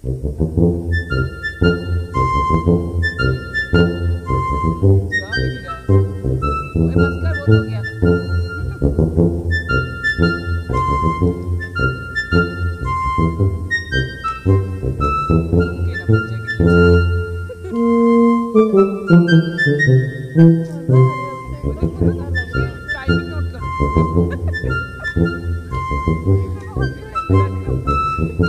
क्या दिख रहा है? ओए बस कर, वो तो गया। ओके ना, बच्चे के लिए चाहिए। मजा आ रहा है उसे। मुझे गाना लग रहा है, टाइमिंग नोट करो। ओके, मैं लगा दिया।